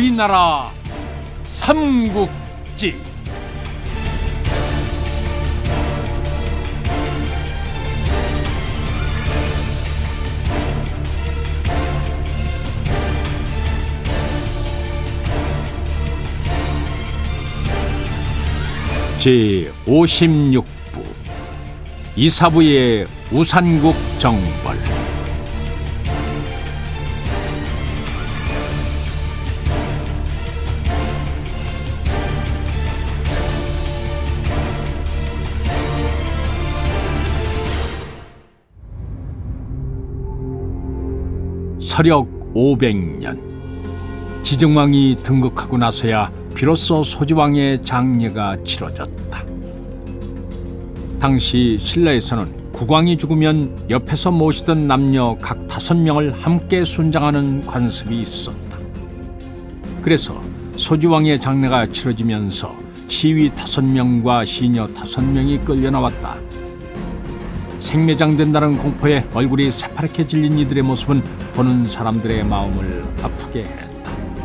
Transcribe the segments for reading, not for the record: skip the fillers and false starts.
우리나라 삼국지. 제56부 이사부의 우산국 정벌. 서력 500년, 지정왕이 등극하고 나서야 비로소 소지왕의 장례가 치러졌다. 당시 신라에서는 국왕이 죽으면 옆에서 모시던 남녀 각 5명을 함께 순장하는 관습이 있었다. 그래서 소지왕의 장례가 치러지면서 시위 5명과 시녀 5명이 끌려나왔다. 생매장된다는 공포에 얼굴이 새파랗게 질린 이들의 모습은 보는 사람들의 마음을 아프게 했다.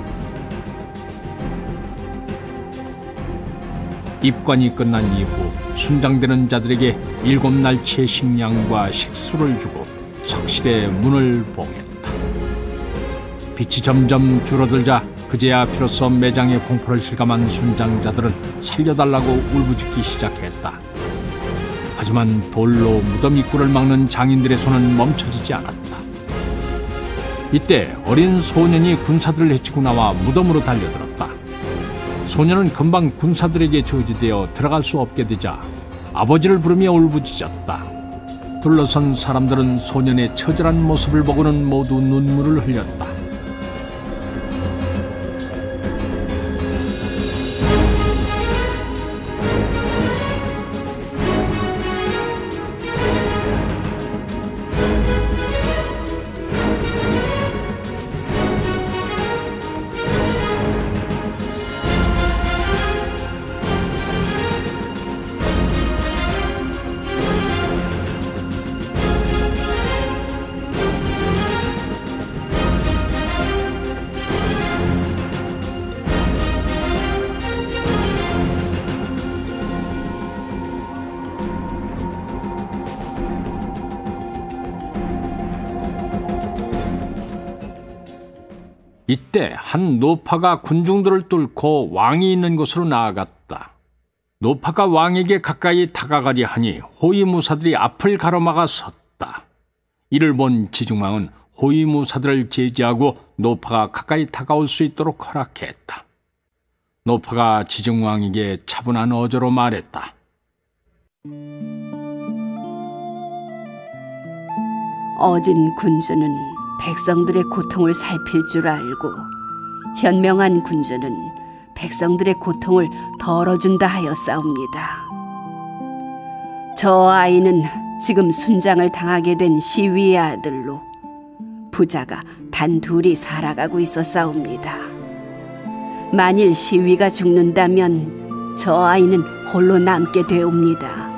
입관이 끝난 이후 순장되는 자들에게 7날치의 식량과 식수를 주고 석실의 문을 봉했다. 빛이 점점 줄어들자 그제야 비로소 매장의 공포를 실감한 순장자들은 살려달라고 울부짖기 시작했다. 하지만 돌로 무덤 입구를 막는 장인들의 손은 멈춰지지 않았다. 이때 어린 소년이 군사들을 해치고 나와 무덤으로 달려들었다. 소년은 금방 군사들에게 저지되어 들어갈 수 없게 되자 아버지를 부르며 울부짖었다. 둘러선 사람들은 소년의 처절한 모습을 보고는 모두 눈물을 흘렸다. 이때 한 노파가 군중들을 뚫고 왕이 있는 곳으로 나아갔다. 노파가 왕에게 가까이 다가가려 하니 호위무사들이 앞을 가로막아 섰다. 이를 본 지중왕은 호위무사들을 제지하고 노파가 가까이 다가올 수 있도록 허락했다. 노파가 지중왕에게 차분한 어조로 말했다. 어진 군주는 백성들의 고통을 살필 줄 알고 현명한 군주는 백성들의 고통을 덜어준다 하였사옵니다. 저 아이는 지금 순장을 당하게 된 시위의 아들로 부자가 단 둘이 살아가고 있었사옵니다. 만일 시위가 죽는다면 저 아이는 홀로 남게 되옵니다.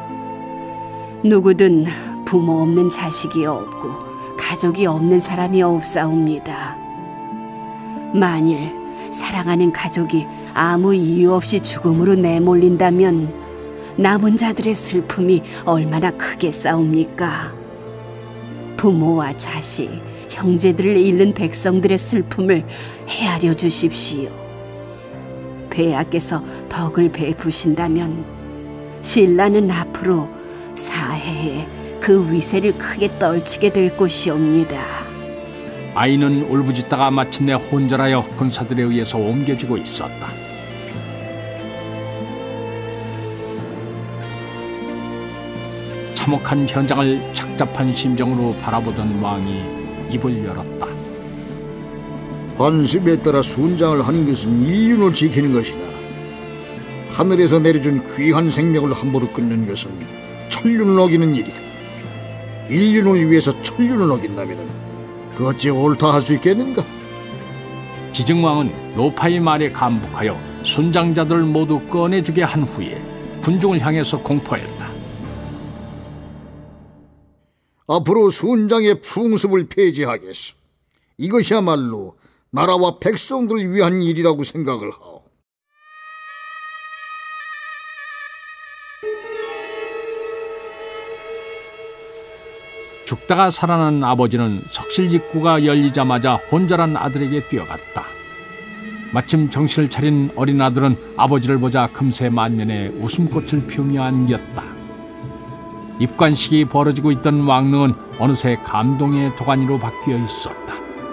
누구든 부모 없는 자식이 없고 가족이 없는 사람이 없사옵니다. 만일 사랑하는 가족이 아무 이유 없이 죽음으로 내몰린다면 남은 자들의 슬픔이 얼마나 크겠사옵니까? 부모와 자식, 형제들을 잃는 백성들의 슬픔을 헤아려 주십시오. 폐하께서 덕을 베푸신다면 신라는 앞으로 사해에 그 위세를 크게 떨치게 될 것이옵니다. 아이는 울부짖다가 마침내 혼절하여 군사들에 의해서 옮겨지고 있었다. 참혹한 현장을 착잡한 심정으로 바라보던 왕이 입을 열었다. 관습에 따라 순장을 하는 것은 인륜을 지키는 것이나 하늘에서 내려준 귀한 생명을 함부로 끊는 것은 천륜을 어기는 일이다. 인륜을 위해서 천륜을 어긴다면 그 어찌 옳다 할 수 있겠는가? 지증왕은 노파의 말에 감복하여 순장자들을 모두 꺼내주게 한 후에 군중을 향해서 공포했다. 앞으로 순장의 풍습을 폐지하겠소. 이것이야말로 나라와 백성들을 위한 일이라고 생각을 하오. 죽다가 살아난 아버지는 석실 입구가 열리자마자 혼자란 아들에게 뛰어갔다. 마침 정신을 차린 어린 아들은 아버지를 보자 금세 만면에 웃음꽃을 피우며 안겼다. 입관식이 벌어지고 있던 왕릉은 어느새 감동의 도가니로 바뀌어 있었다.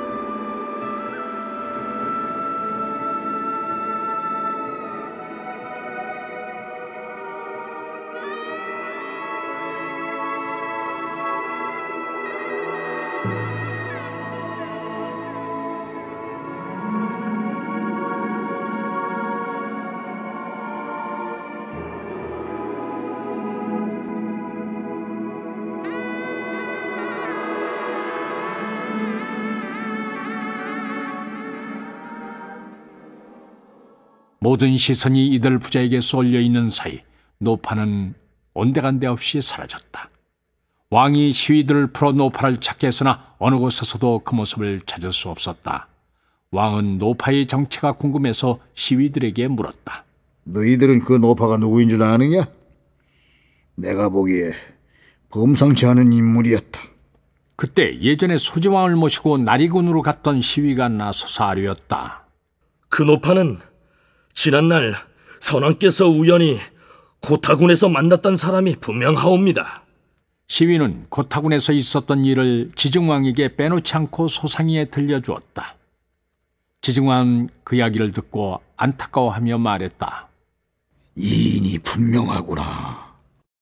모든 시선이 이들 부자에게 쏠려 있는 사이 노파는 온데간데 없이 사라졌다. 왕이 시위들을 풀어 노파를 찾게 했으나 어느 곳에서도 그 모습을 찾을 수 없었다. 왕은 노파의 정체가 궁금해서 시위들에게 물었다. 너희들은 그 노파가 누구인 줄 아느냐? 내가 보기에 범상치 않은 인물이었다. 그때 예전에 소지왕을 모시고 나리군으로 갔던 시위가 나서서 아뢰었다. 그 노파는 지난날 선왕께서 우연히 고타군에서 만났던 사람이 분명하옵니다. 시위는 고타군에서 있었던 일을 지증왕에게 빼놓지 않고 소상히에 들려주었다. 지증왕은 그 이야기를 듣고 안타까워하며 말했다. 이인이 분명하구나.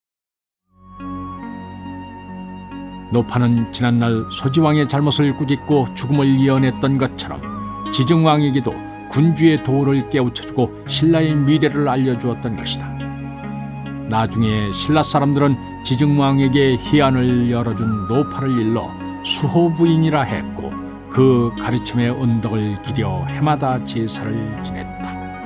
노파는 지난날 소지왕의 잘못을 꾸짖고 죽음을 예언했던 것처럼 지증왕에게도 군주의 도를 깨우쳐주고 신라의 미래를 알려주었던 것이다. 나중에 신라 사람들은 지증왕에게 희안을 열어준 노파를 일러 수호부인이라 했고 그 가르침의 은덕을 기려 해마다 제사를 지냈다.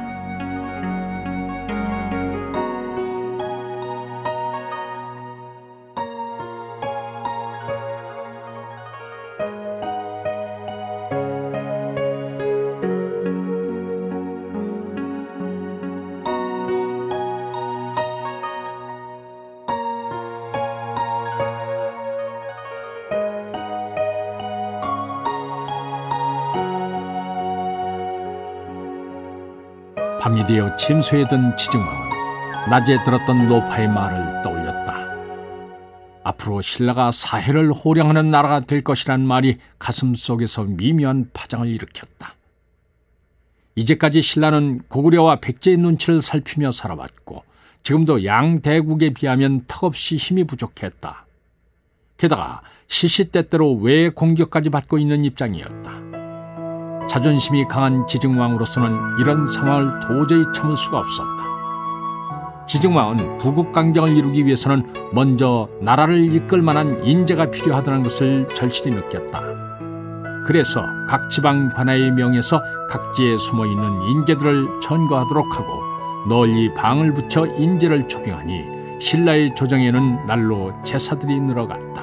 밤이 되어 침소에 든 지증왕은 낮에 들었던 노파의 말을 떠올렸다. 앞으로 신라가 사해를 호령하는 나라가 될 것이란 말이 가슴속에서 미묘한 파장을 일으켰다. 이제까지 신라는 고구려와 백제의 눈치를 살피며 살아왔고 지금도 양대국에 비하면 턱없이 힘이 부족했다. 게다가 시시때때로 외의 공격까지 받고 있는 입장이었다. 자존심이 강한 지증왕으로서는 이런 상황을 도저히 참을 수가 없었다. 지증왕은 부국강경을 이루기 위해서는 먼저 나라를 이끌 만한 인재가 필요하다는 것을 절실히 느꼈다. 그래서 각 지방 관아의 명에서 각지에 숨어있는 인재들을 천거하도록 하고 널리 방을 붙여 인재를 초빙하니 신라의 조정에는 날로 제사들이 늘어갔다.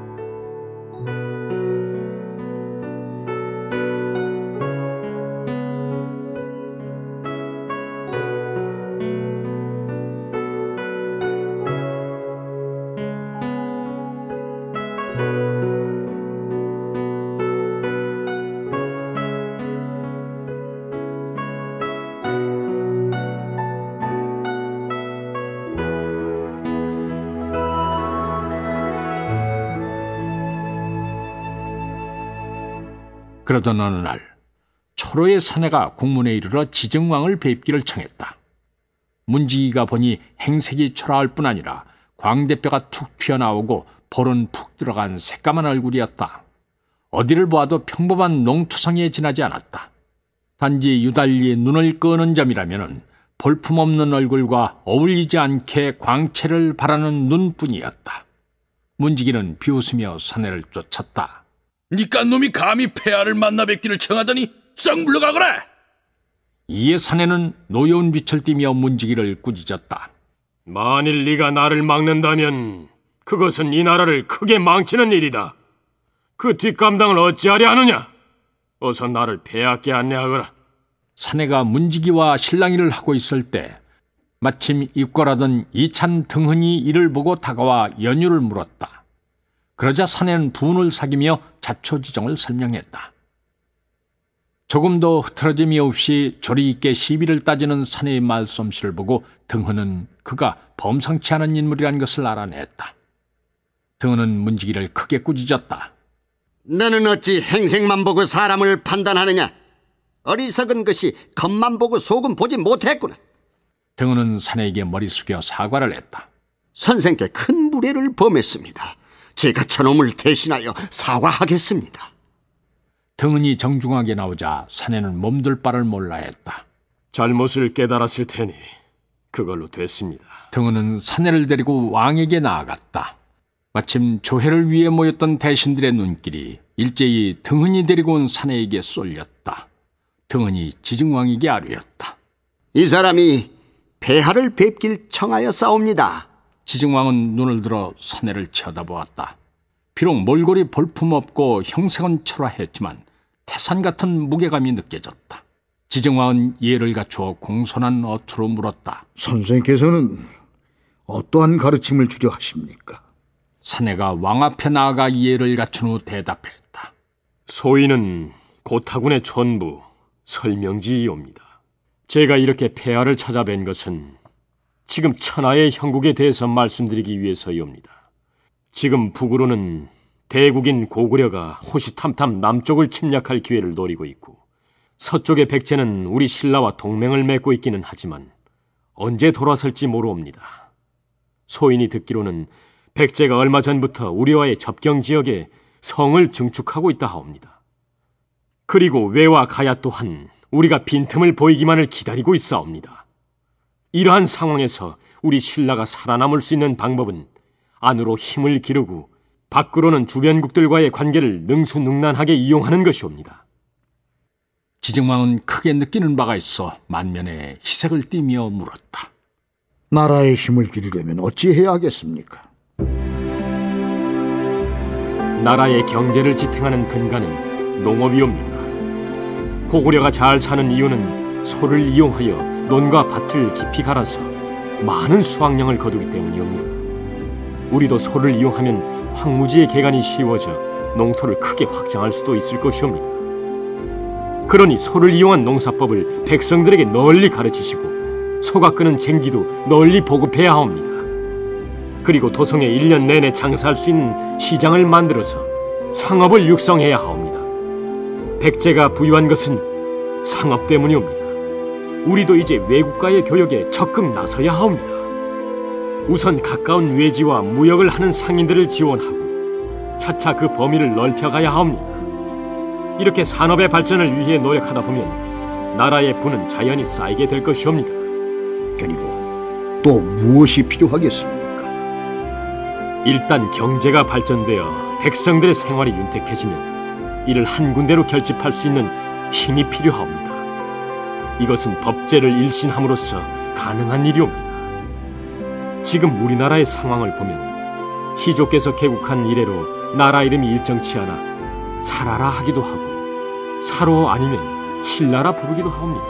그러던 어느 날 초로의 사내가 국문에 이르러 지증왕을 뵙기를 청했다. 문지기가 보니 행색이 초라할 뿐 아니라 광대뼈가 툭 튀어나오고 볼은 푹 들어간 새까만 얼굴이었다. 어디를 보아도 평범한 농투성이에 지나지 않았다. 단지 유달리 눈을 끄는 점이라면 볼품없는 얼굴과 어울리지 않게 광채를 바라는 눈뿐이었다. 문지기는 비웃으며 사내를 쫓았다. 니깟 놈이 감히 폐하를 만나 뵙기를 청하더니 썩 물러가거라! 이에 사내는 노여운 빛을 띠며 문지기를 꾸짖었다. 만일 네가 나를 막는다면 그것은 이 나라를 크게 망치는 일이다. 그 뒷감당을 어찌하려 하느냐? 어서 나를 폐하께 안내하거라. 사내가 문지기와 실랑이를 하고 있을 때 마침 입궐하던 이찬 등흔이 이를 보고 다가와 연유를 물었다. 그러자 사내는 분을 사귀며 자초지정을 설명했다. 조금도 흐트러짐이 없이 조리 있게 시비를 따지는 사내의 말솜씨를 보고 등흔은 그가 범상치 않은 인물이라는 것을 알아냈다. 등흔은 문지기를 크게 꾸짖었다. 너는 어찌 행색만 보고 사람을 판단하느냐? 어리석은 것이 겉만 보고 속은 보지 못했구나. 등흔은 사내에게 머리 숙여 사과를 했다. 선생께 큰 무례를 범했습니다. 제가 저놈을 대신하여 사과하겠습니다. 등흔이 정중하게 나오자 사내는 몸둘 바를 몰라 했다. 잘못을 깨달았을 테니 그걸로 됐습니다. 등흔은 사내를 데리고 왕에게 나아갔다. 마침 조회를 위해 모였던 대신들의 눈길이 일제히 등흔이 데리고 온 사내에게 쏠렸다. 등흔이 지증왕에게 아뢰었다. 이 사람이 폐하를 뵙길 청하여 싸웁니다. 지증왕은 눈을 들어 사내를 쳐다보았다. 비록 몰골이 볼품없고 형색은 초라했지만 태산 같은 무게감이 느껴졌다. 지증왕은 예를 갖추어 공손한 어투로 물었다. 선생께서는 어떠한 가르침을 주려 하십니까? 사내가 왕 앞에 나아가 예를 갖춘 후 대답했다. 소인은 고타군의 촌부 설명지이옵니다. 제가 이렇게 폐하를 찾아뵌 것은 지금 천하의 형국에 대해서 말씀드리기 위해서이옵니다. 지금 북으로는 대국인 고구려가 호시탐탐 남쪽을 침략할 기회를 노리고 있고, 서쪽의 백제는 우리 신라와 동맹을 맺고 있기는 하지만 언제 돌아설지 모르옵니다. 소인이 듣기로는 백제가 얼마 전부터 우리와의 접경 지역에 성을 증축하고 있다 하옵니다. 그리고 외와 가야 또한 우리가 빈틈을 보이기만을 기다리고 있사옵니다. 이러한 상황에서 우리 신라가 살아남을 수 있는 방법은 안으로 힘을 기르고 밖으로는 주변국들과의 관계를 능수능란하게 이용하는 것이옵니다. 지증왕은 크게 느끼는 바가 있어 만면에 희색을 띠며 물었다. 나라의 힘을 기르려면 어찌해야 하겠습니까? 나라의 경제를 지탱하는 근간은 농업이옵니다. 고구려가 잘 사는 이유는 소를 이용하여 논과 밭을 깊이 갈아서 많은 수확량을 거두기 때문이옵니다. 우리도 소를 이용하면 황무지의 개간이 쉬워져 농토를 크게 확장할 수도 있을 것이옵니다. 그러니 소를 이용한 농사법을 백성들에게 널리 가르치시고 소가 끄는 쟁기도 널리 보급해야 하옵니다. 그리고 도성에 1년 내내 장사할 수 있는 시장을 만들어서 상업을 육성해야 하옵니다. 백제가 부유한 것은 상업 때문이옵니다. 우리도 이제 외국과의 교역에 적극 나서야 하옵니다. 우선 가까운 외지와 무역을 하는 상인들을 지원하고 차차 그 범위를 넓혀가야 하옵니다. 이렇게 산업의 발전을 위해 노력하다 보면 나라의 부는 자연히 쌓이게 될 것이옵니다. 그리고 또 무엇이 필요하겠습니까? 일단 경제가 발전되어 백성들의 생활이 윤택해지면 이를 한 군데로 결집할 수 있는 힘이 필요하옵니다. 이것은 법제를 일신함으로써 가능한 일이옵니다. 지금 우리나라의 상황을 보면 희조께서 개국한 이래로 나라 이름이 일정치 않아 사라라 하기도 하고 사로 아니면 신라라 부르기도 하옵니다.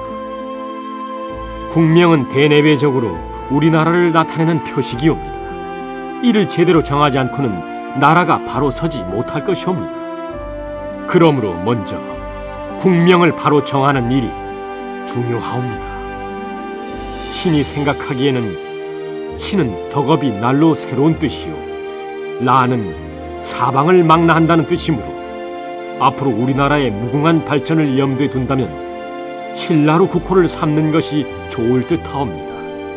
국명은 대내외적으로 우리나라를 나타내는 표식이옵니다. 이를 제대로 정하지 않고는 나라가 바로 서지 못할 것이옵니다. 그러므로 먼저 국명을 바로 정하는 일이 중요하옵니다. 신이 생각하기에는 신은 덕업이 날로 새로운 뜻이요 라는 사방을 망라한다는 뜻이므로 앞으로 우리나라의 무궁한 발전을 염두에 둔다면 신라로 국호를 삼는 것이 좋을 듯하옵니다.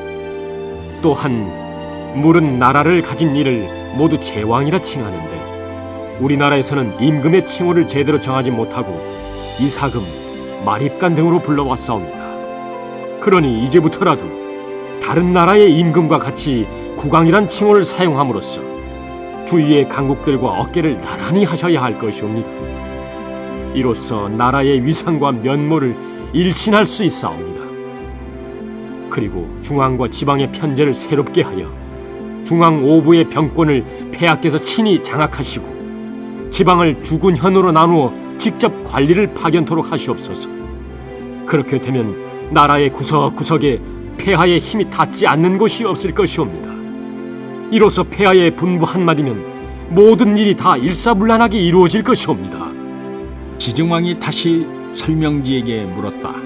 또한 물은 나라를 가진 이를 모두 제왕이라 칭하는데 우리나라에서는 임금의 칭호를 제대로 정하지 못하고 이사금, 마립간 등으로 불러왔사옵니다. 그러니 이제부터라도 다른 나라의 임금과 같이 국왕이란 칭호를 사용함으로써 주위의 강국들과 어깨를 나란히 하셔야 할 것이옵니다. 이로써 나라의 위상과 면모를 일신할 수 있사옵니다. 그리고 중앙과 지방의 편제를 새롭게 하여 중앙 5부의 병권을 폐하께서 친히 장악하시고 지방을 주군현으로 나누어 직접 관리를 파견토록 하시옵소서. 그렇게 되면 나라의 구석구석에 폐하의 힘이 닿지 않는 곳이 없을 것이옵니다. 이로써 폐하의 분부 한마디면 모든 일이 다 일사불란하게 이루어질 것이옵니다. 지증왕이 다시 설명지에게 물었다.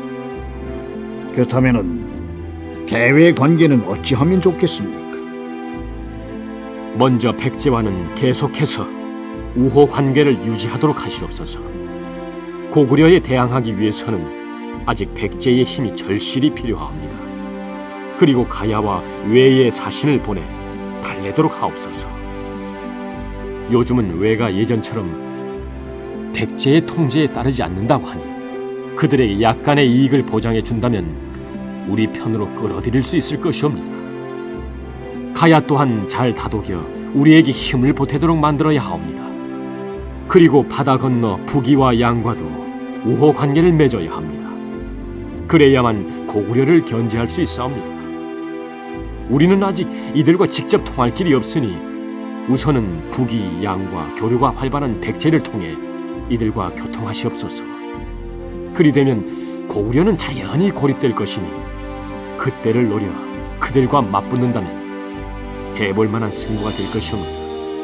그렇다면은 대외 관계는 어찌하면 좋겠습니까? 먼저 백제와는 계속해서 우호 관계를 유지하도록 하시옵소서. 고구려에 대항하기 위해서는 아직 백제의 힘이 절실히 필요합니다. 그리고 가야와 외의 사신을 보내 달래도록 하옵소서. 요즘은 외가 예전처럼 백제의 통제에 따르지 않는다고 하니 그들에게 약간의 이익을 보장해 준다면 우리 편으로 끌어들일 수 있을 것이옵니다. 가야 또한 잘 다독여 우리에게 힘을 보태도록 만들어야 하옵니다. 그리고 바다 건너 북이와 양과도 우호 관계를 맺어야 합니다. 그래야만 고구려를 견제할 수 있사옵니다. 우리는 아직 이들과 직접 통할 길이 없으니 우선은 북이 양과 교류가 활발한 백제를 통해 이들과 교통하시옵소서. 그리 되면 고구려는 자연히 고립될 것이니 그때를 노려 그들과 맞붙는다면 해볼 만한 승부가 될 것이옵니다.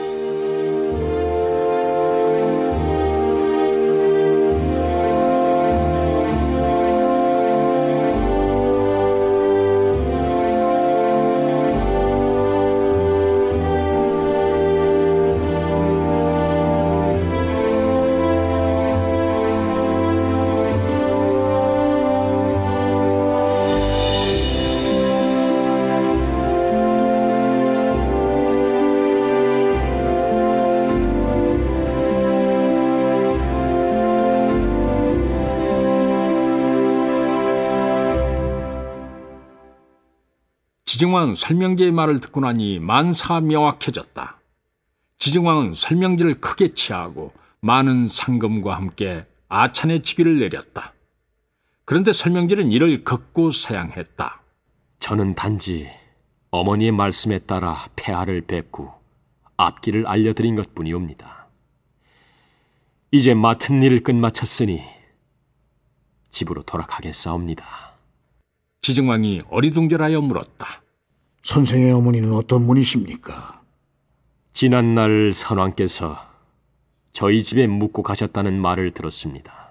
지증왕 설명지의 말을 듣고 나니 만사가 명확해졌다. 지증왕은 설명지를 크게 취하고 많은 상금과 함께 아찬의 직위를 내렸다. 그런데 설명지는 이를 극구 사양했다. 저는 단지 어머니의 말씀에 따라 폐하를 뵙고 앞길을 알려드린 것뿐이옵니다. 이제 맡은 일을 끝마쳤으니 집으로 돌아가겠사옵니다. 지증왕이 어리둥절하여 물었다. 선생의 어머니는 어떤 분이십니까? 지난날 선왕께서 저희 집에 묵고 가셨다는 말을 들었습니다.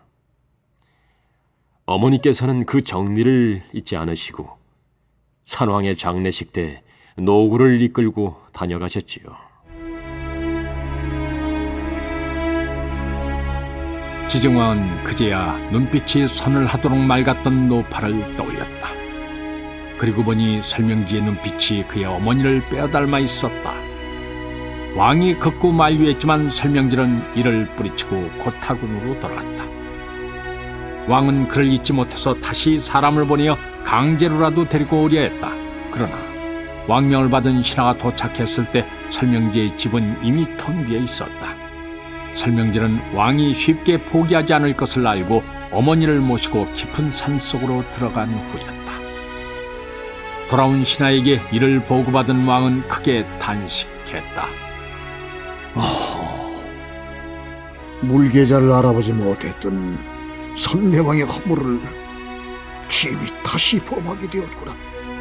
어머니께서는 그 정리를 잊지 않으시고 선왕의 장례식 때 노구를 이끌고 다녀가셨지요. 지증왕은 그제야 눈빛이 서늘하도록 맑았던 노파를 떠올렸다. 그리고 보니 설명지의 눈빛이 그의 어머니를 빼어닮아 있었다. 왕이 극구 만류했지만 설명지는 이를 뿌리치고 고타군으로 돌아갔다. 왕은 그를 잊지 못해서 다시 사람을 보내어 강제로라도 데리고 오려 했다. 그러나 왕명을 받은 신하가 도착했을 때 설명지의 집은 이미 텅 비어 있었다. 설명지는 왕이 쉽게 포기하지 않을 것을 알고 어머니를 모시고 깊은 산속으로 들어간 후였다. 돌아온 신하에게 이를 보고받은 왕은 크게 단식했다. 물계자를 알아보지 못했던 선매왕의 허물을 지위 다시 범하게 되었구나.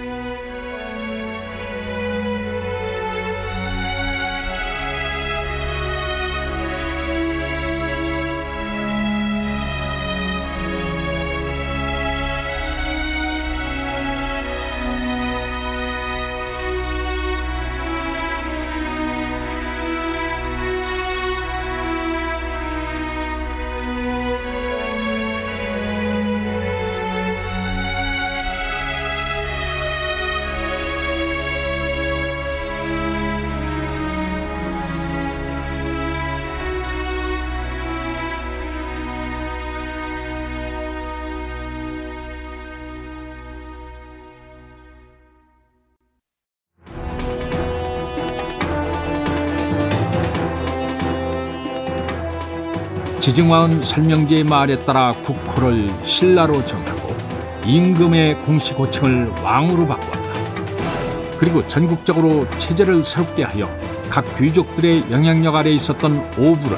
지증왕은 설명지의 말에 따라 국호를 신라로 정하고 임금의 공식 호칭을 왕으로 바꿨다. 그리고 전국적으로 체제를 새롭게 하여 각 귀족들의 영향력 아래 있었던 오부를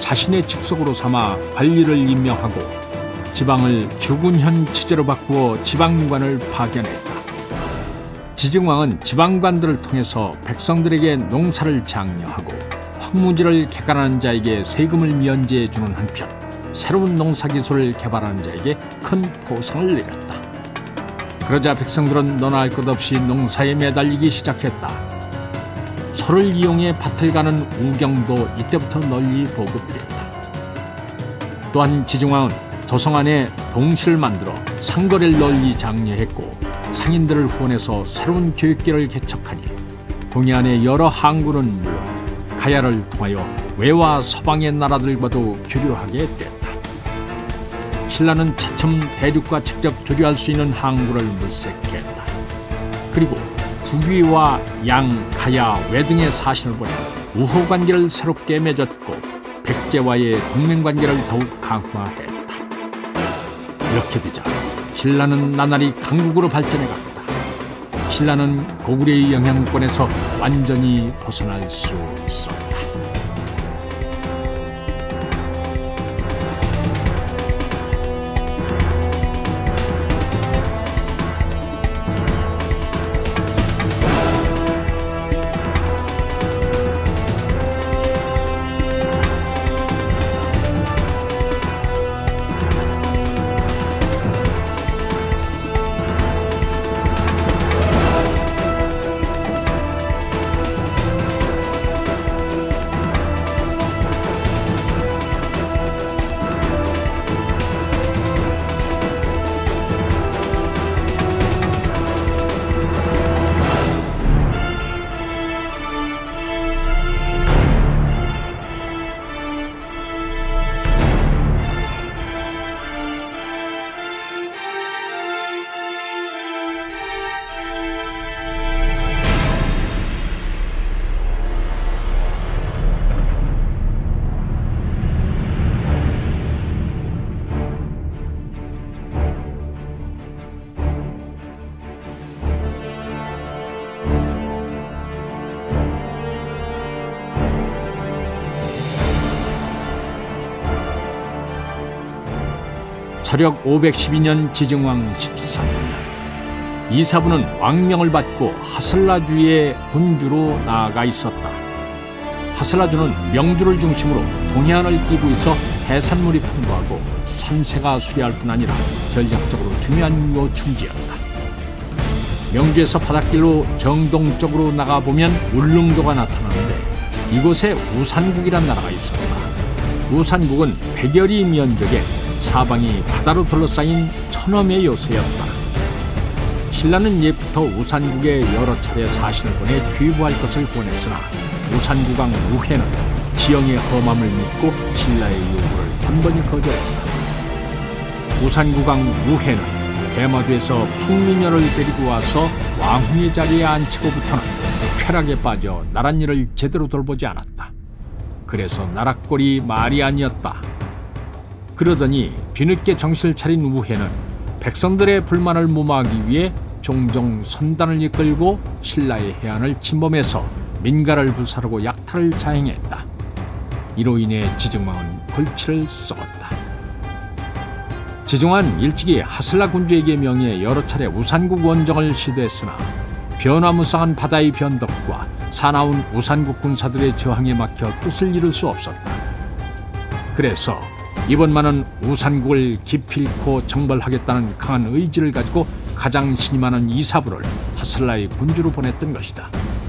자신의 직속으로 삼아 관리를 임명하고 지방을 주군현 체제로 바꾸어 지방관을 파견했다. 지증왕은 지방관들을 통해서 백성들에게 농사를 장려하고 황무지를 개간하는 자에게 세금을 면제해주는 한편 새로운 농사기술을 개발하는 자에게 큰 포상을 내렸다. 그러자 백성들은 너나 할 것 없이 농사에 매달리기 시작했다. 소를 이용해 밭을 가는 우경도 이때부터 널리 보급됐다. 또한 지증왕은 도성 안에 동시를 만들어 상거래를 널리 장려했고 상인들을 후원해서 새로운 교육계를 개척하니 동해안의 여러 항구는 물론 가야를 통하여 외와 서방의 나라들과도 교류하게 됐다. 신라는 차츰 대륙과 직접 교류할 수 있는 항구를 물색했다. 그리고 북위와 양, 가야, 외 등의 사신을 보내 우호관계를 새롭게 맺었고 백제와의 동맹관계를 더욱 강화했다. 이렇게 되자 신라는 나날이 강국으로 발전해갔다. 신라는 고구려의 영향권에서 완전히 벗어날 수 있었다. 서력 512년 지증왕 13년 이사부는 왕명을 받고 하슬라주의 군주로 나아가 있었다. 하슬라주는 명주를 중심으로 동해안을 끼고 있어 해산물이 풍부하고 산세가 수려할 뿐 아니라 전략적으로 중요한 요충지였다. 명주에서 바닷길로 정동쪽으로 나가보면 울릉도가 나타나는데 이곳에 우산국이란 나라가 있었다. 우산국은 100여리 면적에 사방이 바다로 둘러싸인 천엄의 요새였다. 신라는 옛부터 우산국에 여러 차례 사신을 보내 귀부할 것을 권했으나 우산국왕 우회는 지형의 험함을 믿고 신라의 요구를 번번이 거절했다. 우산국왕 우회는 대마도에서 풍민녀를 데리고 와서 왕후의 자리에 앉히고부터는 쾌락에 빠져 나랏일을 제대로 돌보지 않았다. 그래서 나랏골이 말이 아니었다. 그러더니 뒤늦게 정신을 차린 우회는 백성들의 불만을 무마하기 위해 종종 선단을 이끌고 신라의 해안을 침범해서 민가를 불사르고 약탈을 자행했다. 이로 인해 지증왕은 골치를 썩었다. 지증왕은 일찍이 하슬라 군주에게 명해 여러 차례 우산국 원정을 시도했으나 변화무쌍한 바다의 변덕과 사나운 우산국 군사들의 저항에 막혀 뜻을 이룰 수 없었다. 그래서 이번만은 우산국을 기필코 정벌하겠다는 강한 의지를 가지고 가장 신이 많은 이사부를 하슬라의 군주로 보냈던 것이다.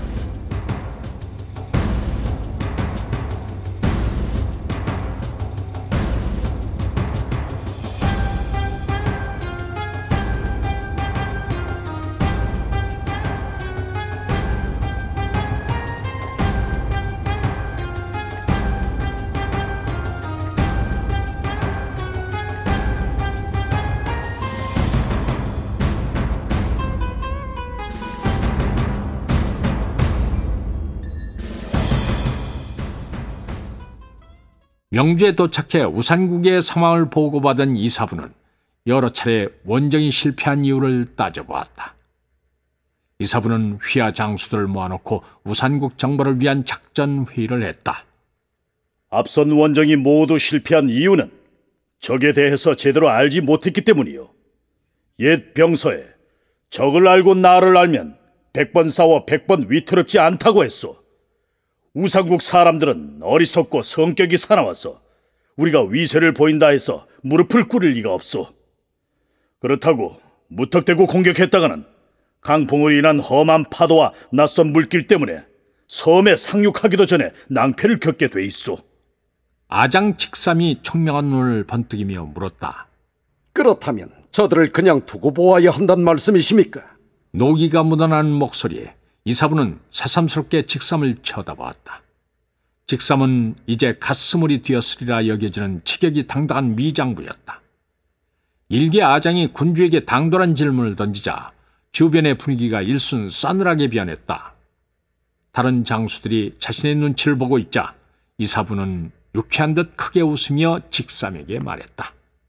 명주에 도착해 우산국의 상황을 보고받은 이사부는 여러 차례 원정이 실패한 이유를 따져보았다. 이사부는 휘하 장수들을 모아놓고 우산국 정벌을 위한 작전 회의를 했다. 앞선 원정이 모두 실패한 이유는 적에 대해서 제대로 알지 못했기 때문이요. 옛 병서에 적을 알고 나를 알면 100번 싸워 100번 위태롭지 않다고 했소. 우상국 사람들은 어리석고 성격이 사나워서 우리가 위세를 보인다 해서 무릎을 꿇을 리가 없소. 그렇다고 무턱대고 공격했다가는 강풍으로 인한 험한 파도와 낯선 물길 때문에 섬에 상륙하기도 전에 낭패를 겪게 돼 있소. 아장 직삼이 총명한 눈을 번뜩이며 물었다. 그렇다면 저들을 그냥 두고 보아야 한단 말씀이십니까? 노기가 묻어나는 목소리에 이사부는 새삼스럽게 직삼을 쳐다보았다. 직삼은 이제 갓스물이 되었으리라 여겨지는 체격이 당당한 미장부였다. 일개 아장이 군주에게 당돌한 질문을 던지자 주변의 분위기가 일순 싸늘하게 변했다. 다른 장수들이 자신의 눈치를 보고 있자 이사부는 유쾌한 듯 크게 웃으며 직삼에게 말했다.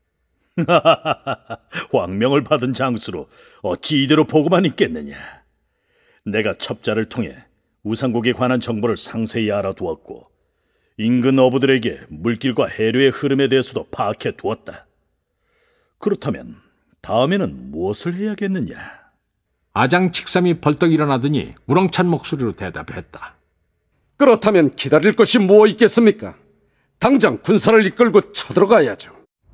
왕명을 받은 장수로 어찌 이대로 보고만 있겠느냐. 내가 첩자를 통해 우상국에 관한 정보를 상세히 알아두었고 인근 어부들에게 물길과 해류의 흐름에 대해서도 파악해 두었다. 그렇다면 다음에는 무엇을 해야겠느냐? 아장 직삼이 벌떡 일어나더니 우렁찬 목소리로 대답했다. 그렇다면 기다릴 것이 뭐 있겠습니까? 당장 군사를 이끌고 쳐들어가야죠.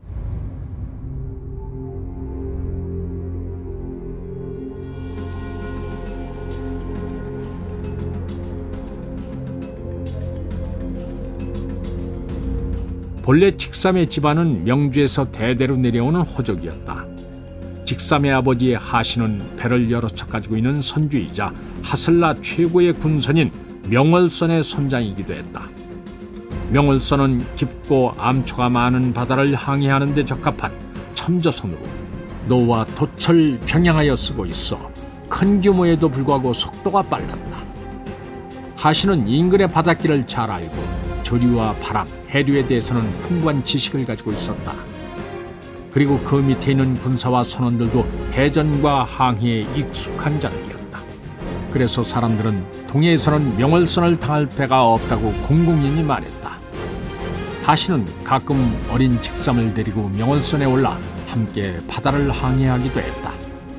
본래 직삼의 집안은 명주에서 대대로 내려오는 호족이었다. 직삼의 아버지의 하신은 배를 여러 척 가지고 있는 선주이자 하슬라 최고의 군선인 명월선의 선장이기도 했다. 명월선은 깊고 암초가 많은 바다를 항해하는 데 적합한 첨저선으로 노와 돛을 병행하여 쓰고 있어 큰 규모에도 불구하고 속도가 빨랐다. 하신은 인근의 바닷길을 잘 알고 조류와 바람, 해류에 대해서는 풍부한 지식을 가지고 있었다. 그리고 그 밑에 있는 군사와 선원들도 해전과 항해에 익숙한 자들이었다. 그래서 사람들은 동해에서는 명월선을 당할 배가 없다고 공공연히 말했다. 하신은 가끔 어린 직삼을 데리고 명월선에 올라 함께 바다를 항해하기도 했다.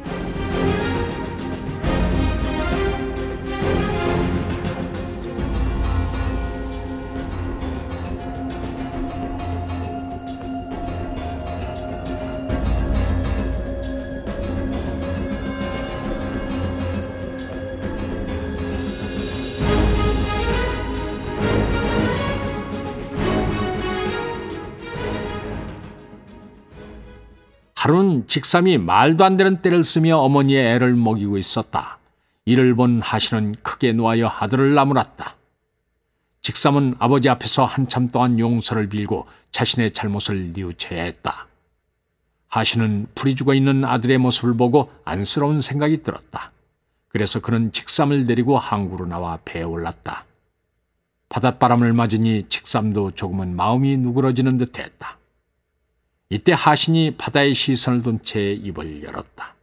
하루는 직삼이 말도 안 되는 떼를 쓰며 어머니의 애를 먹이고 있었다. 이를 본 하신은 크게 노하여 아들을 나무랐다. 직삼은 아버지 앞에서 한참 동안 용서를 빌고 자신의 잘못을 뉘우쳐야 했다. 하신은 풀이 죽어 있는 아들의 모습을 보고 안쓰러운 생각이 들었다. 그래서 그는 직삼을 데리고 항구로 나와 배에 올랐다. 바닷바람을 맞으니 직삼도 조금은 마음이 누그러지는 듯했다. 이때 하신이 바다에 시선을 둔 채 입을 열었다.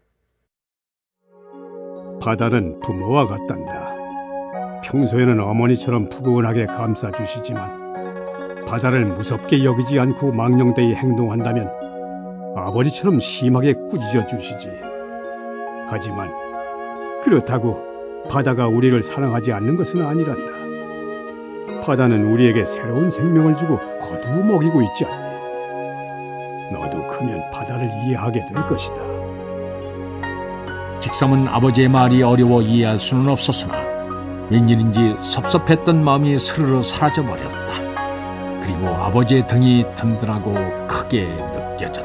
바다는 부모와 같단다. 평소에는 어머니처럼 푸근하게 감싸주시지만 바다를 무섭게 여기지 않고 망령되이 행동한다면 아버지처럼 심하게 꾸짖어 주시지. 하지만 그렇다고 바다가 우리를 사랑하지 않는 것은 아니란다. 바다는 우리에게 새로운 생명을 주고 거두어 먹이고 있지 않니? 너도 크면 바다를 이해하게 될 것이다. 직삼은 아버지의 말이 어려워 이해할 수는 없었으나 웬일인지 섭섭했던 마음이 스르르 사라져버렸다. 그리고 아버지의 등이 든든하고 크게 느껴졌다.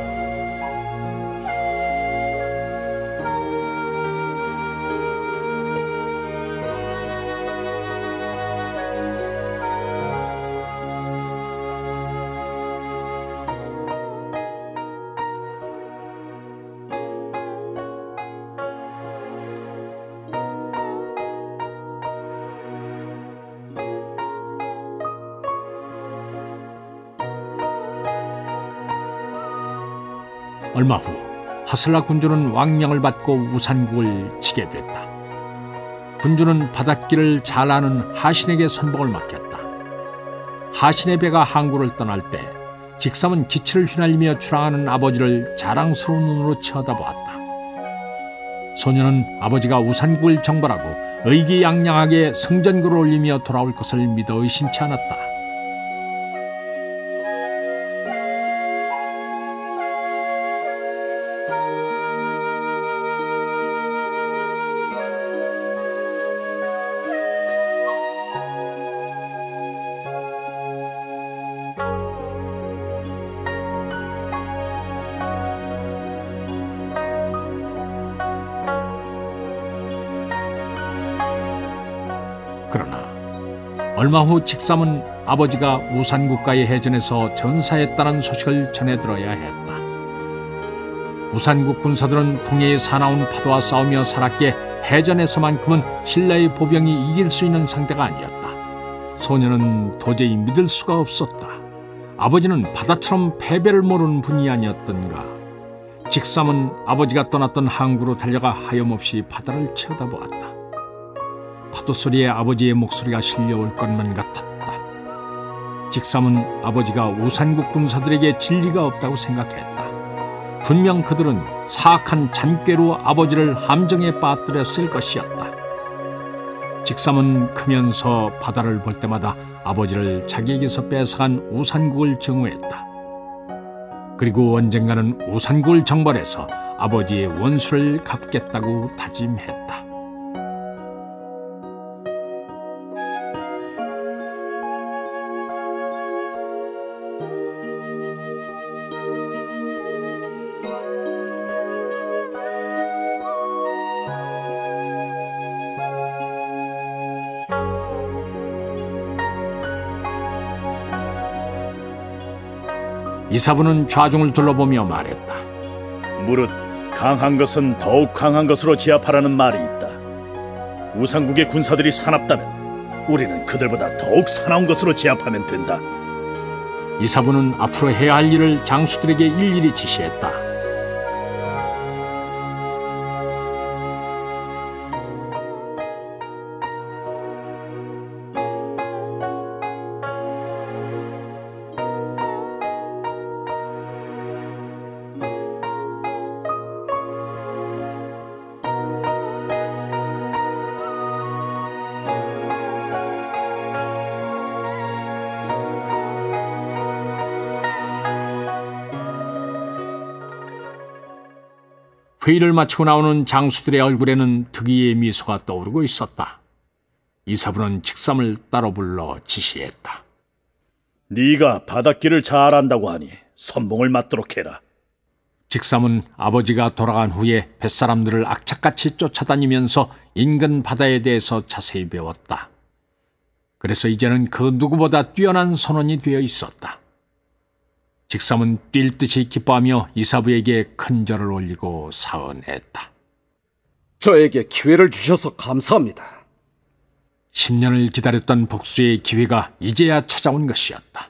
얼마 후 하슬라 군주는 왕명을 받고 우산국을 치게 됐다. 군주는 바닷길을 잘 아는 하신에게 선봉을 맡겼다. 하신의 배가 항구를 떠날 때 직삼은 기치를 휘날리며 출항하는 아버지를 자랑스러운 눈으로 쳐다보았다. 소녀는 아버지가 우산국을 정벌하고 의기양양하게 성전글을 올리며 돌아올 것을 믿어 의심치 않았다. 그러나 얼마 후 직삼은 아버지가 우산국가의 해전에서 전사했다는 소식을 전해 들어야 했다. 우산국 군사들은 동해의 사나운 파도와 싸우며 살았기에 해전에서만큼은 신라의 보병이 이길 수 있는 상대가 아니었다. 소녀는 도저히 믿을 수가 없었다. 아버지는 바다처럼 패배를 모르는 분이 아니었던가. 직삼은 아버지가 떠났던 항구로 달려가 하염없이 바다를 쳐다보았다. 파도 소리에 아버지의 목소리가 실려올 것만 같았다. 직삼은 아버지가 우산국 군사들에게 진리가 없다고 생각했다. 분명 그들은 사악한 잔꾀로 아버지를 함정에 빠뜨렸을 것이었다. 직삼은 크면서 바다를 볼 때마다 아버지를 자기에게서 뺏어간 우산국을 증오했다. 그리고 언젠가는 우산국을 정벌해서 아버지의 원수를 갚겠다고 다짐했다. 이사부는 좌중을 둘러보며 말했다. 무릇 강한 것은 더욱 강한 것으로 제압하라는 말이 있다. 우상국의 군사들이 사납다면 우리는 그들보다 더욱 사나운 것으로 제압하면 된다. 이사부는 앞으로 해야 할 일을 장수들에게 일일이 지시했다. 회의를 마치고 나오는 장수들의 얼굴에는 특이의 미소가 떠오르고 있었다. 이사부는 직삼을 따로 불러 지시했다. 네가 바닷길을 잘 안다고 하니 선봉을 맡도록 해라. 직삼은 아버지가 돌아간 후에 뱃사람들을 악착같이 쫓아다니면서 인근 바다에 대해서 자세히 배웠다. 그래서 이제는 그 누구보다 뛰어난 선원이 되어 있었다. 직삼은 뛸 듯이 기뻐하며 이사부에게 큰 절을 올리고 사언했다. 저에게 기회를 주셔서 감사합니다. 10년을 기다렸던 복수의 기회가 이제야 찾아온 것이었다.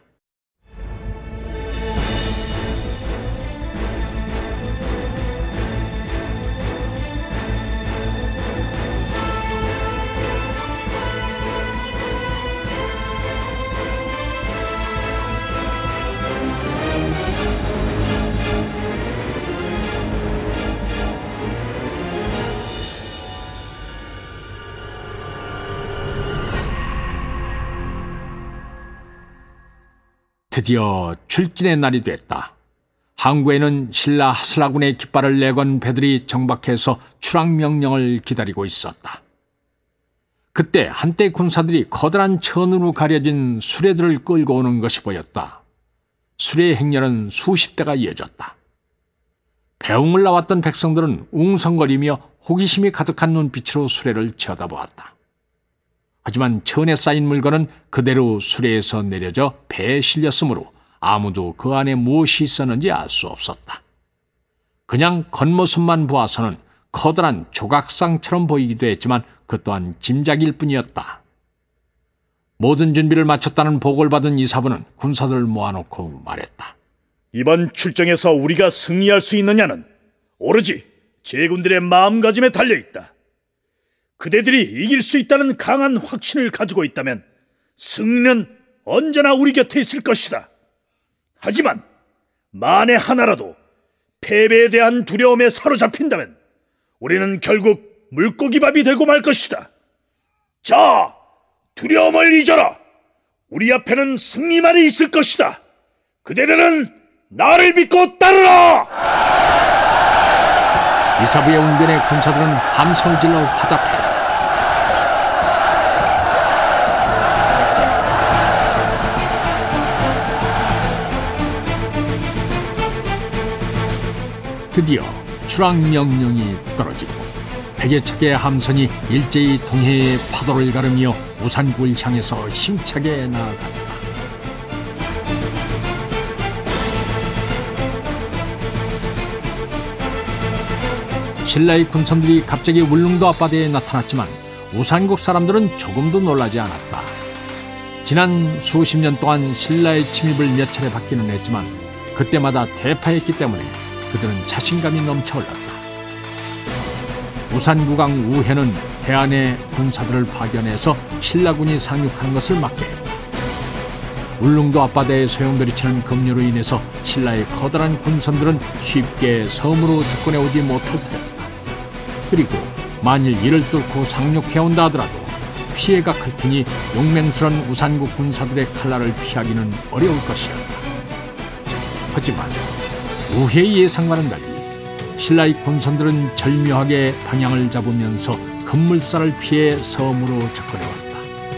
드디어 출진의 날이 됐다. 항구에는 신라 하슬라군의 깃발을 내건 배들이 정박해서 출항 명령을 기다리고 있었다. 그때 한때 군사들이 커다란 천으로 가려진 수레들을 끌고 오는 것이 보였다. 수레의 행렬은 수십 대가 이어졌다. 배웅을 나왔던 백성들은 웅성거리며 호기심이 가득한 눈빛으로 수레를 쳐다보았다. 하지만 천에 쌓인 물건은 그대로 수레에서 내려져 배에 실렸으므로 아무도 그 안에 무엇이 있었는지 알 수 없었다. 그냥 겉모습만 보아서는 커다란 조각상처럼 보이기도 했지만 그 또한 짐작일 뿐이었다. 모든 준비를 마쳤다는 보고를 받은 이사부는 군사들을 모아놓고 말했다. 이번 출정에서 우리가 승리할 수 있느냐는 오로지 제군들의 마음가짐에 달려있다. 그대들이 이길 수 있다는 강한 확신을 가지고 있다면 승리는 언제나 우리 곁에 있을 것이다. 하지만 만에 하나라도 패배에 대한 두려움에 사로잡힌다면 우리는 결국 물고기밥이 되고 말 것이다. 자, 두려움을 잊어라. 우리 앞에는 승리만이 있을 것이다. 그대들은 나를 믿고 따르라. 이사부의 웅변에 군사들은 함성을 질러 화답했다. 드디어 출항 명령이 떨어지고 백여 척의 함선이 일제히 동해의 파도를 가르며 우산국을 향해서 힘차게 나아간다. 신라의 군선들이 갑자기 울릉도 앞바다에 나타났지만 우산국 사람들은 조금도 놀라지 않았다. 지난 수십 년 동안 신라의 침입을 몇 차례 받기는 했지만 그때마다 대파했기 때문에 그들은 자신감이 넘쳐올랐다. 우산국왕 우회는 해안에 군사들을 파견해서 신라군이 상륙하는 것을 막게 했다. 울릉도 앞바다에 소용돌이치는 급류로 인해서 신라의 커다란 군선들은 쉽게 섬으로 접근해 오지 못할 터였다. 그리고 만일 이를 뚫고 상륙해온다 하더라도 피해가 클 테니 용맹스런 우산국 군사들의 칼날을 피하기는 어려울 것이었다. 하지만 우회의 예상과는 달리 신라의 군선들은 절묘하게 방향을 잡으면서 급물살을 피해 섬으로 접근해왔다.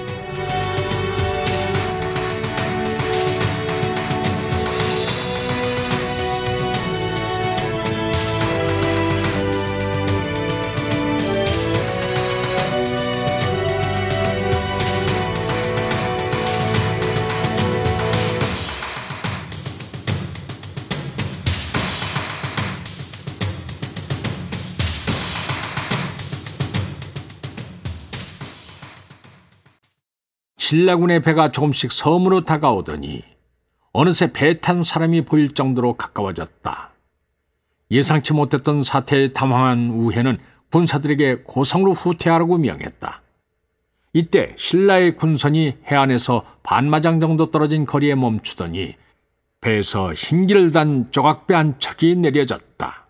신라군의 배가 조금씩 섬으로 다가오더니 어느새 배 탄 사람이 보일 정도로 가까워졌다. 예상치 못했던 사태에 당황한 우회는 군사들에게 고성으로 후퇴하라고 명했다. 이때 신라의 군선이 해안에서 반마장 정도 떨어진 거리에 멈추더니 배에서 흰기를 단 조각배 한 척이 내려졌다.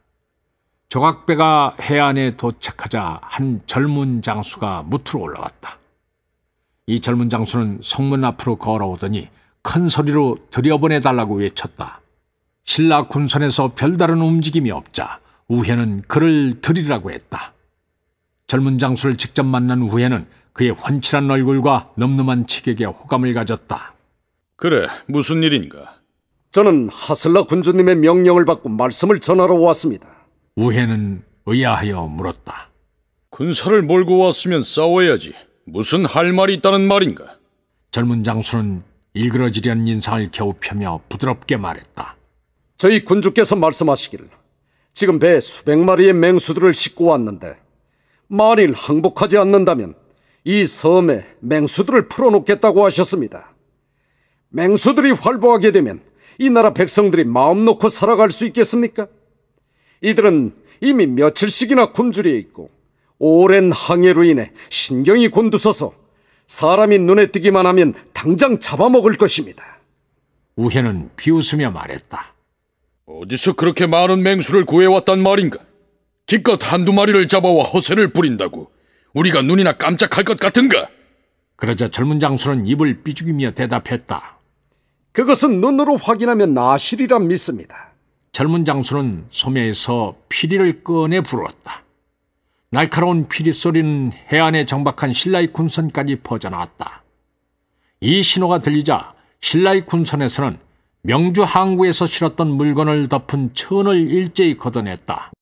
조각배가 해안에 도착하자 한 젊은 장수가 무트로 올라왔다. 이 젊은 장수는 성문 앞으로 걸어오더니 큰 소리로 들여보내달라고 외쳤다. 신라 군선에서 별다른 움직임이 없자 우회는 그를 들이라고 했다. 젊은 장수를 직접 만난 우회는 그의 훤칠한 얼굴과 늠름한 체격에 호감을 가졌다. 그래, 무슨 일인가? 저는 하슬라 군주님의 명령을 받고 말씀을 전하러 왔습니다. 우회는 의아하여 물었다. 군사를 몰고 왔으면 싸워야지. 무슨 할 말이 있다는 말인가? 젊은 장수는 일그러지려는 인상을 겨우 펴며 부드럽게 말했다. 저희 군주께서 말씀하시기를 지금 배에 수백 마리의 맹수들을 싣고 왔는데 만일 항복하지 않는다면 이 섬에 맹수들을 풀어놓겠다고 하셨습니다. 맹수들이 활보하게 되면 이 나라 백성들이 마음 놓고 살아갈 수 있겠습니까? 이들은 이미 며칠씩이나 굶주려 있고 오랜 항해로 인해 신경이 곤두서서 사람이 눈에 띄기만 하면 당장 잡아먹을 것입니다. 우회는 비웃으며 말했다. 어디서 그렇게 많은 맹수를 구해왔단 말인가? 기껏 한두 마리를 잡아와 허세를 부린다고 우리가 눈이나 깜짝할 것 같은가? 그러자 젊은 장수는 입을 삐죽이며 대답했다. 그것은 눈으로 확인하면 아시리라 믿습니다. 젊은 장수는 소매에서 피리를 꺼내 불었다. 날카로운 피리 소리는 해안에 정박한 신라의 군선까지 퍼져나왔다. 이 신호가 들리자 신라의 군선에서는 명주 항구에서 실었던 물건을 덮은 천을 일제히 걷어냈다.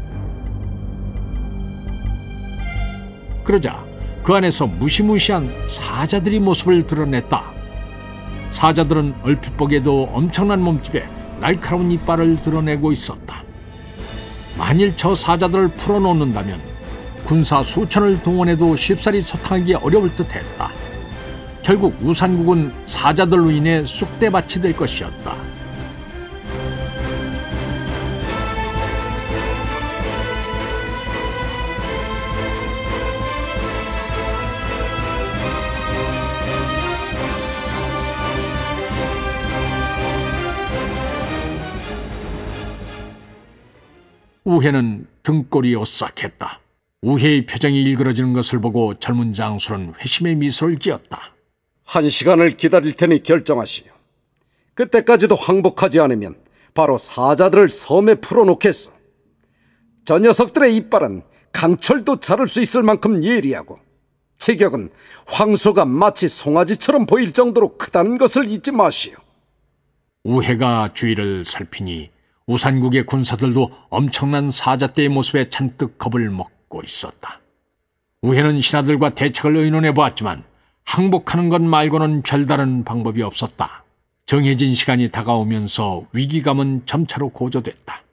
그러자 그 안에서 무시무시한 사자들이 모습을 드러냈다. 사자들은 얼핏 보기에도 엄청난 몸집에 날카로운 이빨을 드러내고 있었다. 만일 저 사자들을 풀어놓는다면 군사 수천을 동원해도 쉽사리 소탕하기 어려울 듯했다. 결국 우산국은 사자들로 인해 쑥대밭이 될 것이었다. 우회는 등골이 오싹했다. 우회의 표정이 일그러지는 것을 보고 젊은 장수는 회심의 미소를 지었다. 1시간을 기다릴 테니 결정하시오. 그때까지도 항복하지 않으면 바로 사자들을 섬에 풀어놓겠소. 저 녀석들의 이빨은 강철도 자를 수 있을 만큼 예리하고 체격은 황소가 마치 송아지처럼 보일 정도로 크다는 것을 잊지 마시오. 우회가 주위를 살피니 우산국의 군사들도 엄청난 사자떼의 모습에 잔뜩 겁을 먹고 있었다. 우회는 신하들과 대책을 의논해 보았지만 항복하는 것 말고는 별다른 방법이 없었다. 정해진 시간이 다가오면서 위기감은 점차로 고조됐다.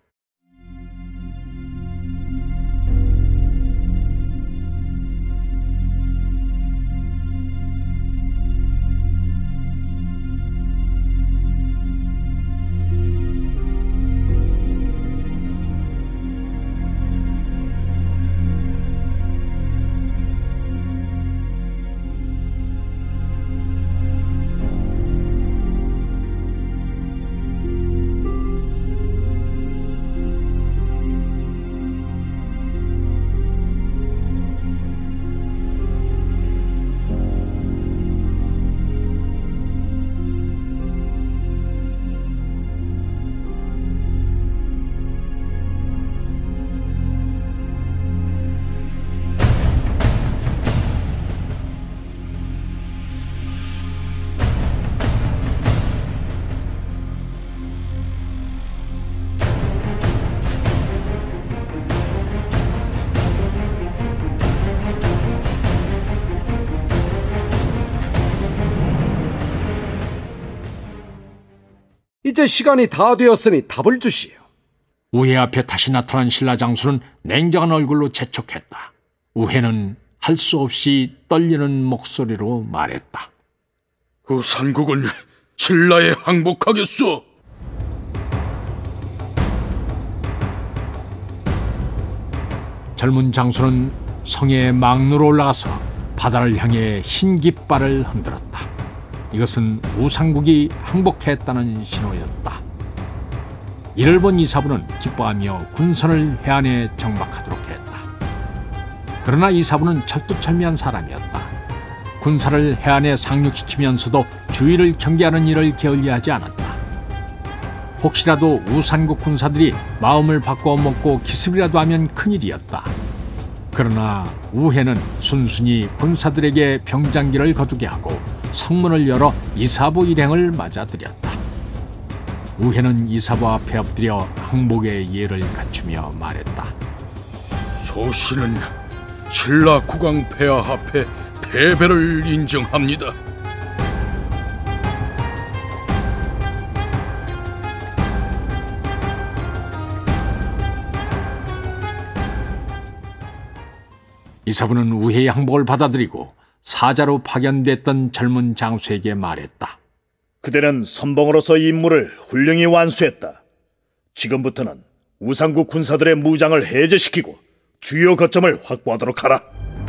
이제 시간이 다 되었으니 답을 주시오. 우회 앞에 다시 나타난 신라 장수는 냉정한 얼굴로 재촉했다. 우회는 할 수 없이 떨리는 목소리로 말했다. 우산국은 신라에 항복하겠소. 젊은 장수는 성의 망루로 올라가서 바다를 향해 흰 깃발을 흔들었다. 이것은 우산국이 항복했다는 신호였다. 이를 본 이사부는 기뻐하며 군선을 해안에 정박하도록 했다. 그러나 이사부는 철두철미한 사람이었다. 군사를 해안에 상륙시키면서도 주위를 경계하는 일을 게을리하지 않았다. 혹시라도 우산국 군사들이 마음을 바꿔 먹고 기습이라도 하면 큰일이었다. 그러나 우회는 순순히 군사들에게 병장기를 거두게 하고 성문을 열어 이사부 일행을 맞아들였다. 우회는 이사부 앞에 엎드려 항복의 예를 갖추며 말했다. 소신은 신라 국왕 폐하 앞에 패배를 인정합니다. 이사부는 우회의 항복을 받아들이고 사자로 파견됐던 젊은 장수에게 말했다. 그대는 선봉으로서 임무를 훌륭히 완수했다. 지금부터는 우산국 군사들의 무장을 해제시키고 주요 거점을 확보하도록 하라.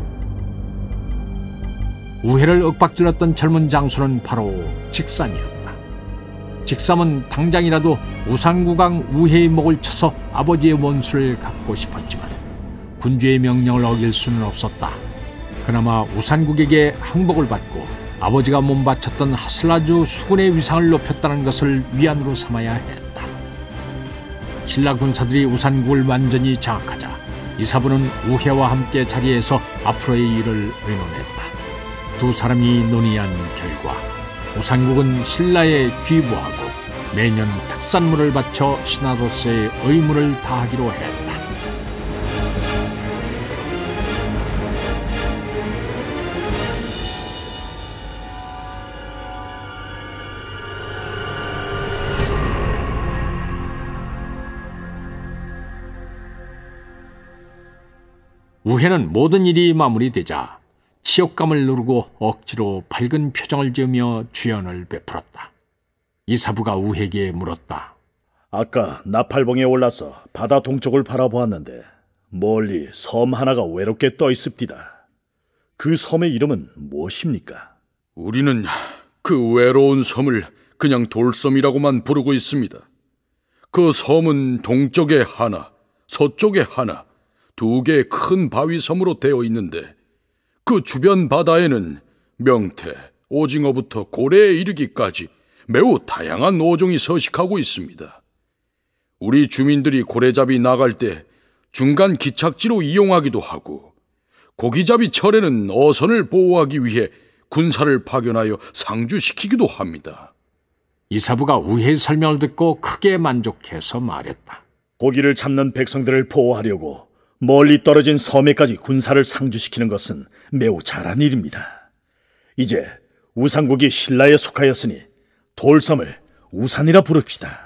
우회를 윽박질렀던 젊은 장수는 바로 직삼이었다. 직삼은 당장이라도 우산국왕 우회의 목을 쳐서 아버지의 원수를 갚고 싶었지만 군주의 명령을 어길 수는 없었다. 그나마 우산국에게 항복을 받고 아버지가 몸바쳤던 하슬라주 수군의 위상을 높였다는 것을 위안으로 삼아야 했다. 신라 군사들이 우산국을 완전히 장악하자 이사부는 우회와 함께 자리에서 앞으로의 일을 의논했다. 두 사람이 논의한 결과 우산국은 신라에 귀부하고 매년 특산물을 바쳐 신하로서의 의무를 다하기로 했다. 우회는 모든 일이 마무리되자 치욕감을 누르고 억지로 밝은 표정을 지으며 주연을 베풀었다. 이사부가 우회에게 물었다. 아까 나팔봉에 올라서 바다 동쪽을 바라보았는데 멀리 섬 하나가 외롭게 떠 있습니다. 그 섬의 이름은 무엇입니까? 우리는 그 외로운 섬을 그냥 돌섬이라고만 부르고 있습니다. 그 섬은 동쪽에 하나, 서쪽에 하나, 2개의 큰 바위 섬으로 되어 있는데 그 주변 바다에는 명태, 오징어부터 고래에 이르기까지 매우 다양한 어종이 서식하고 있습니다. 우리 주민들이 고래잡이 나갈 때 중간 기착지로 이용하기도 하고, 고기잡이 철에는 어선을 보호하기 위해 군사를 파견하여 상주시키기도 합니다. 이사부가 우회의 설명을 듣고 크게 만족해서 말했다. 고기를 잡는 백성들을 보호하려고 멀리 떨어진 섬에까지 군사를 상주시키는 것은 매우 잘한 일입니다. 이제 우산국이 신라에 속하였으니 돌섬을 우산이라 부릅시다.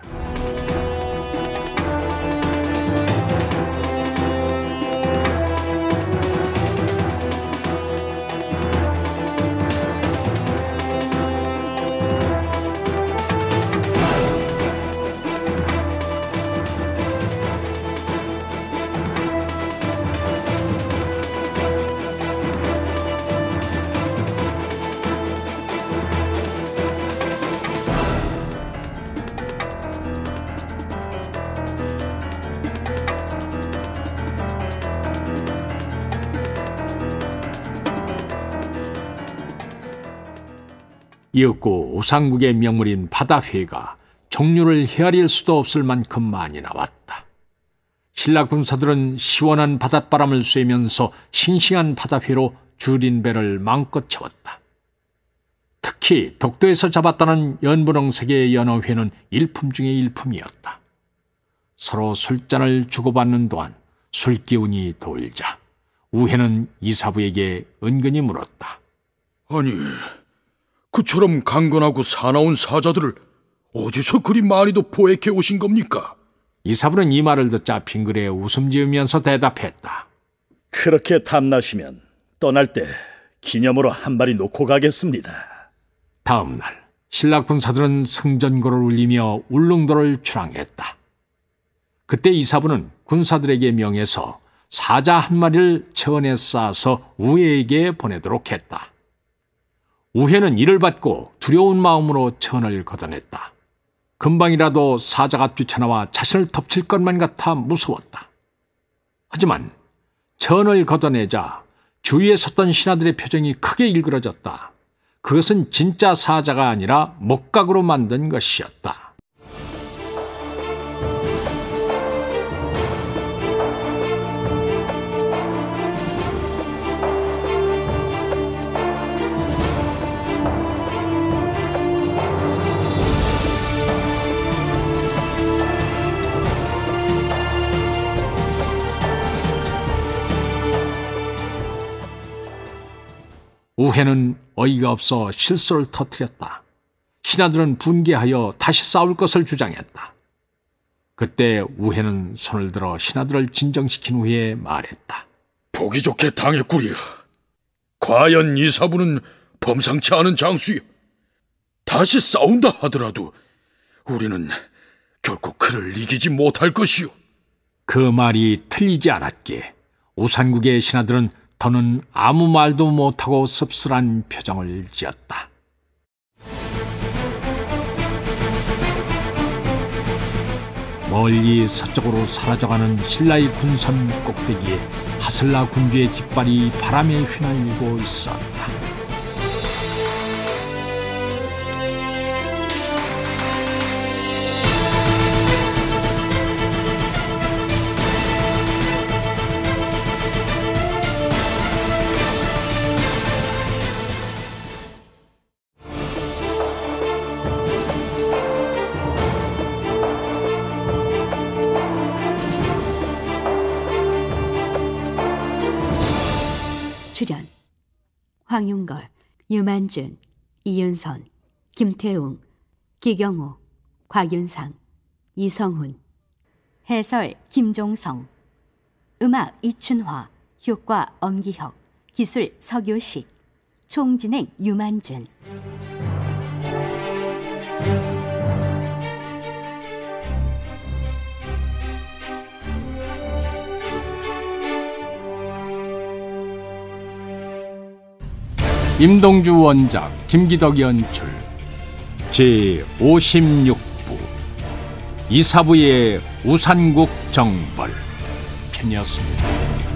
이윽고 우상국의 명물인 바다회가 종류를 헤아릴 수도 없을 만큼 많이 나왔다. 신라 군사들은 시원한 바닷바람을 쐬면서 싱싱한 바다회로 줄인 배를 마음껏 채웠다. 특히 독도에서 잡았다는 연분홍색의 연어회는 일품 중의 일품이었다. 서로 술잔을 주고받는 동안 술기운이 돌자 우회는 이사부에게 은근히 물었다. 아니, 그처럼 강건하고 사나운 사자들을 어디서 그리 많이도 포획해 오신 겁니까? 이사부는 이 말을 듣자 빙그레 웃음 지으면서 대답했다. 그렇게 탐나시면 떠날 때 기념으로 한 마리 놓고 가겠습니다. 다음 날 신라 군사들은 승전고를 울리며 울릉도를 출항했다. 그때 이사부는 군사들에게 명해서 사자 한 마리를 천에 쌓아서 우회에게 보내도록 했다. 우회는 이를 받고 두려운 마음으로 천을 걷어냈다. 금방이라도 사자가 뛰쳐나와 자신을 덮칠 것만 같아 무서웠다. 하지만 천을 걷어내자 주위에 섰던 신하들의 표정이 크게 일그러졌다. 그것은 진짜 사자가 아니라 목각으로 만든 것이었다. 우회는 어이가 없어 실수를 터뜨렸다. 신하들은 분개하여 다시 싸울 것을 주장했다. 그때 우회는 손을 들어 신하들을 진정시킨 후에 말했다. 보기 좋게 당했구려. 과연 이사부는 범상치 않은 장수여. 다시 싸운다 하더라도 우리는 결코 그를 이기지 못할 것이오. 그 말이 틀리지 않았기에 우산국의 신하들은 더는 아무 말도 못하고 씁쓸한 표정을 지었다. 멀리 서쪽으로 사라져가는 신라의 군선 꼭대기에 하슬라 군주의 깃발이 바람에 휘날리고 있었다. 출연 황윤걸, 유만준, 이윤선, 김태웅, 기경호, 곽윤상, 이성훈. 해설 김종성. 음악 이춘화, 효과 엄기혁, 기술 서교식. 총진행 유만준. 임동주 원작, 김기덕 연출, 제56부 이사부의 우산국 정벌. 편이었습니다.